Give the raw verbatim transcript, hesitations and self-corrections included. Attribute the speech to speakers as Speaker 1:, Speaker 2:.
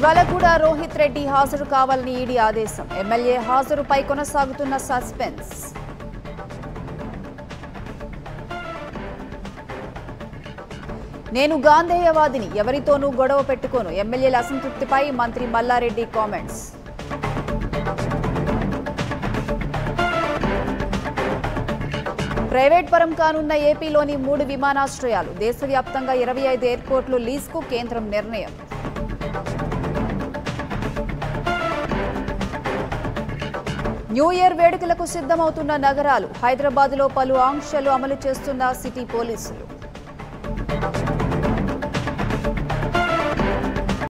Speaker 1: ఇవాళ కూడా రోహిత్ రెడ్డి హాజరు కావాలని ఈడీ ఆదేశం. ఎమ్మెల్యే హాజరుపై కొనసాగుతున్న సస్పెన్స్. నేను గాంధేయవాదిని, ఎవరితోనూ గొడవ పెట్టుకోను. ఎమ్మెల్యేల అసంతృప్తిపై మంత్రి మల్లారెడ్డి కామెంట్స్. ప్రైవేట్ పరం కానున్న ఏపీలోని మూడు విమానాశ్రయాలు. దేశవ్యాప్తంగా ఇరవై ఐదు ఎయిర్పోర్టులు లీజ్కు కేంద్రం నిర్ణయం. న్యూ ఇయర్ వేడుకలకు సిద్ధమవుతున్న నగరాలు. హైదరాబాద్లో పలు ఆంక్షలు అమలు చేస్తున్న సిటీ పోలీసులు.